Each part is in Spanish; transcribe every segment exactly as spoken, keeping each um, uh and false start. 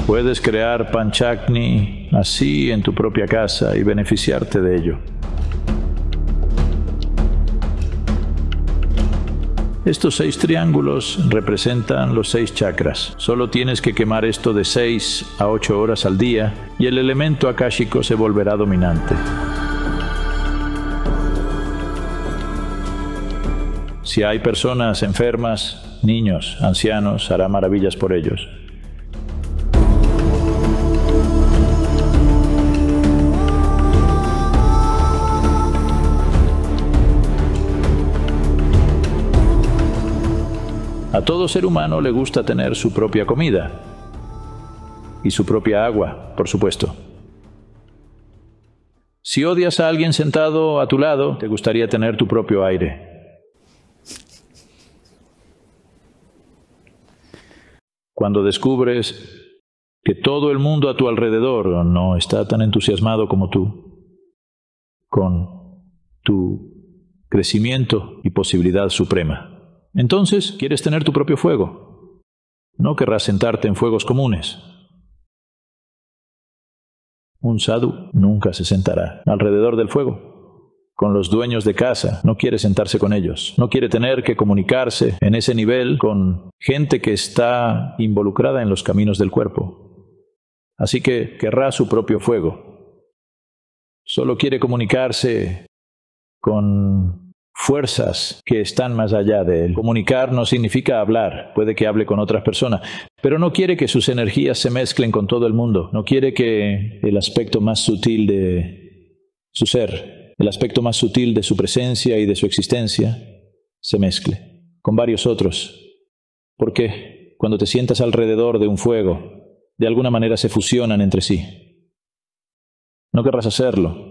Puedes crear Panchagni así en tu propia casa y beneficiarte de ello. Estos seis triángulos representan los seis chakras. Solo tienes que quemar esto de seis a ocho horas al día y el elemento akáshico se volverá dominante. Si hay personas enfermas, niños, ancianos, hará maravillas por ellos. A todo ser humano le gusta tener su propia comida y su propia agua, por supuesto. Si odias a alguien sentado a tu lado, te gustaría tener tu propio aire. Cuando descubres que todo el mundo a tu alrededor no está tan entusiasmado como tú, con tu crecimiento y posibilidad suprema, entonces quieres tener tu propio fuego. No querrás sentarte en fuegos comunes. Un sadhu nunca se sentará alrededor del fuego. Con los dueños de casa, no quiere sentarse con ellos. No quiere tener que comunicarse en ese nivel con gente que está involucrada en los caminos del cuerpo. Así que querrá su propio fuego. Solo quiere comunicarse con fuerzas que están más allá de él. Comunicar no significa hablar, puede que hable con otras personas, pero no quiere que sus energías se mezclen con todo el mundo. No quiere que el aspecto más sutil de su ser, el aspecto más sutil de su presencia y de su existencia, se mezcle con varios otros. Porque cuando te sientas alrededor de un fuego, de alguna manera se fusionan entre sí. No querrás hacerlo.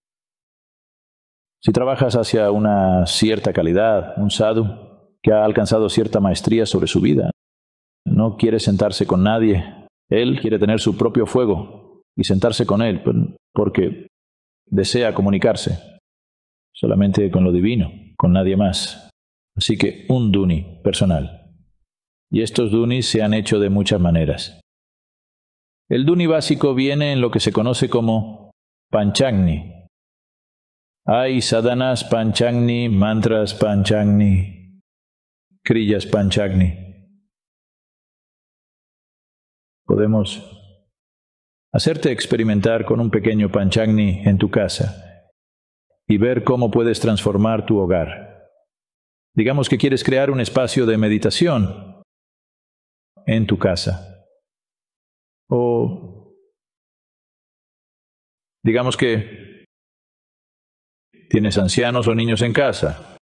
Si trabajas hacia una cierta calidad, un sadhu que ha alcanzado cierta maestría sobre su vida, no quiere sentarse con nadie. Él quiere tener su propio fuego y sentarse con él porque desea comunicarse solamente con lo divino, con nadie más. Así que un dhuni personal. Y estos dhunis se han hecho de muchas maneras. El dhuni básico viene en lo que se conoce como Panchagni. Hay sadhanas Panchagni, mantras Panchagni, kriyas Panchagni. Podemos hacerte experimentar con un pequeño Panchagni en tu casa y ver cómo puedes transformar tu hogar. Digamos que quieres crear un espacio de meditación en tu casa. O digamos que tienes ancianos o niños en casa,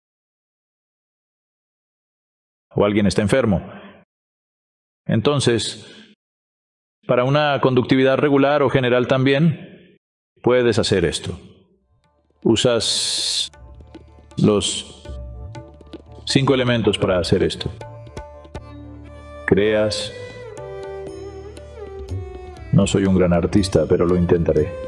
o alguien está enfermo. Entonces, para una conductividad regular o general también, puedes hacer esto. Usas los cinco elementos para hacer esto. Creas. No soy un gran artista, pero lo intentaré.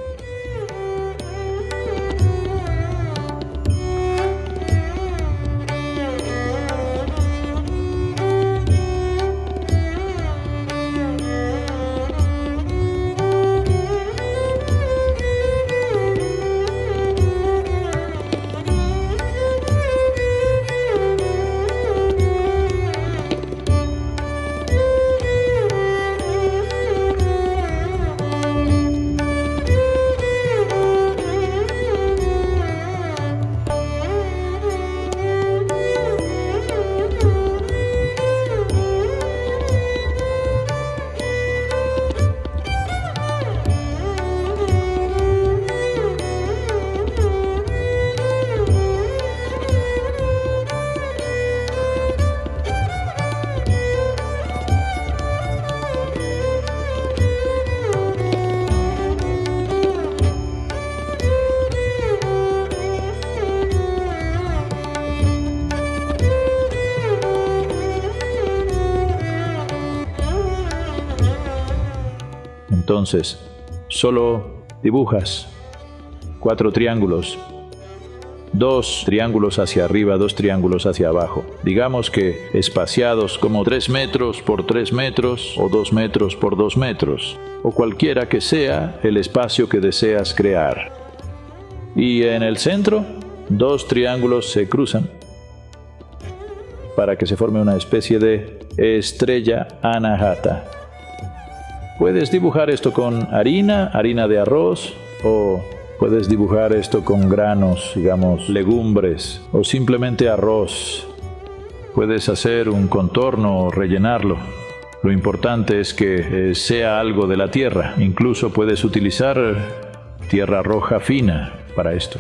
Entonces, solo dibujas cuatro triángulos dos triángulos hacia arriba, dos triángulos hacia abajo. Digamos que espaciados como tres metros por tres metros o dos metros por dos metros, o cualquiera que sea el espacio que deseas crear. Y en el centro, dos triángulos se cruzan para que se forme una especie de estrella anahata. Puedes dibujar esto con harina, harina de arroz, o puedes dibujar esto con granos, digamos, legumbres, o simplemente arroz. Puedes hacer un contorno o rellenarlo. Lo importante es que eh, sea algo de la tierra. Incluso puedes utilizar tierra roja fina para esto.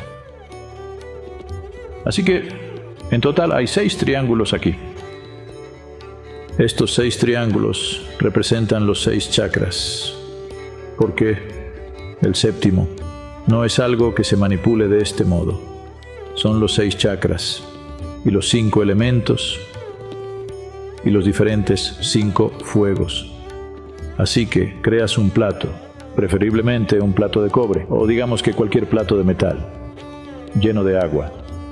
Así que, en total, hay seis triángulos aquí. Estos seis triángulos representan los seis chakras, porque el séptimo no es algo que se manipule de este modo. Son los seis chakras y los cinco elementos y los diferentes cinco fuegos. Así que creas un plato, preferiblemente un plato de cobre, o digamos que cualquier plato de metal, lleno de agua.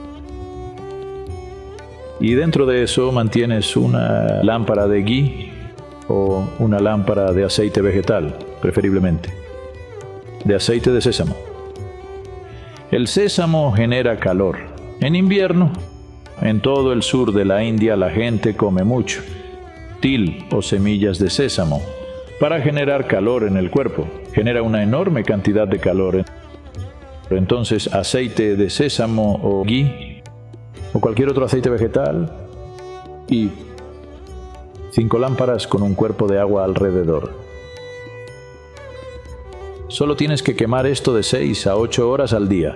Y dentro de eso mantienes una lámpara de ghee o una lámpara de aceite vegetal, preferiblemente, de aceite de sésamo. El sésamo genera calor. En invierno, en todo el sur de la India la gente come mucho til o semillas de sésamo para generar calor en el cuerpo. Genera una enorme cantidad de calor. Entonces, aceite de sésamo o ghee o cualquier otro aceite vegetal y cinco lámparas con un cuerpo de agua alrededor. Solo tienes que quemar esto de seis a ocho horas al día.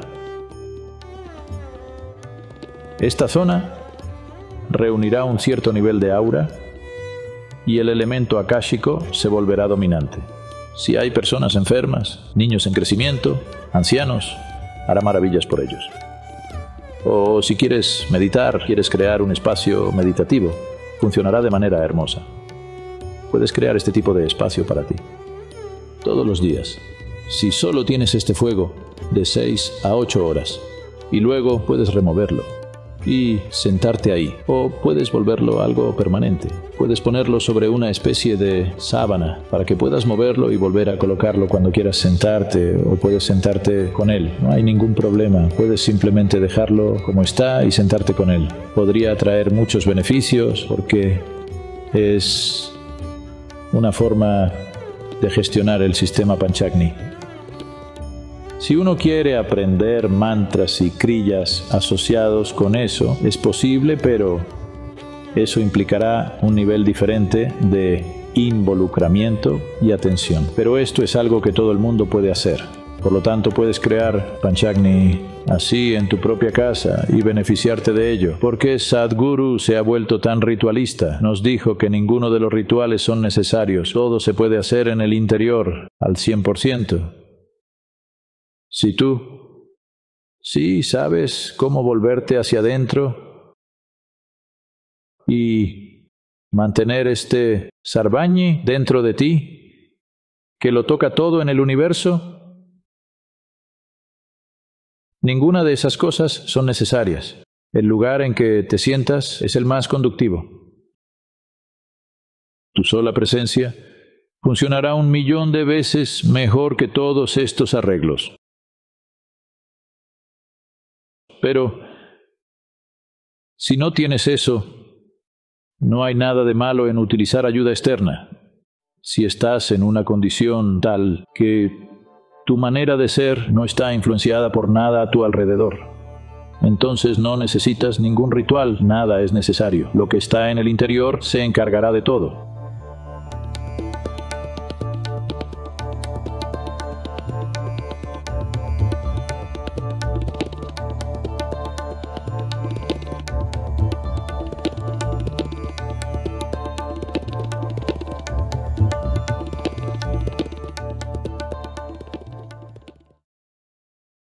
Esta zona reunirá un cierto nivel de aura y el elemento akáshico se volverá dominante. Si hay personas enfermas, niños en crecimiento, ancianos, hará maravillas por ellos. O si quieres meditar, quieres crear un espacio meditativo, funcionará de manera hermosa. Puedes crear este tipo de espacio para ti. Todos los días. Si solo tienes este fuego, de seis a ocho horas, y luego puedes removerlo y sentarte ahí, o puedes volverlo algo permanente. Puedes ponerlo sobre una especie de sábana para que puedas moverlo y volver a colocarlo cuando quieras sentarte, o puedes sentarte con él. No hay ningún problema. Puedes simplemente dejarlo como está y sentarte con él. Podría traer muchos beneficios porque es una forma de gestionar el sistema Panchakni. Si uno quiere aprender mantras y kriyas asociados con eso, es posible, pero eso implicará un nivel diferente de involucramiento y atención. Pero esto es algo que todo el mundo puede hacer. Por lo tanto, puedes crear Panchakni así en tu propia casa y beneficiarte de ello. Porque Sadhguru se ha vuelto tan ritualista. Nos dijo que ninguno de los rituales son necesarios. Todo se puede hacer en el interior al cien por ciento. Si tú sí sabes cómo volverte hacia adentro y mantener este Sarvañi dentro de ti, que lo toca todo en el universo, ninguna de esas cosas son necesarias. El lugar en que te sientas es el más conductivo. Tu sola presencia funcionará un millón de veces mejor que todos estos arreglos. Pero si no tienes eso, no hay nada de malo en utilizar ayuda externa. Si estás en una condición tal que tu manera de ser no está influenciada por nada a tu alrededor, entonces no necesitas ningún ritual, nada es necesario. Lo que está en el interior se encargará de todo.